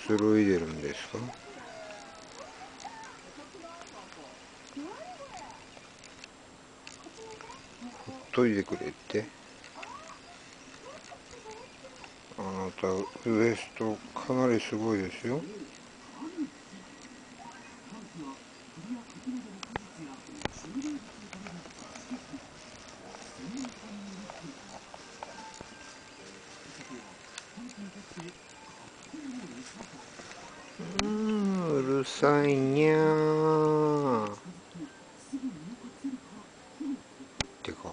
つろいでるんですか？ほっといてくれって。あなたウエストかなりすごいですよ。うるさいにゃーってか、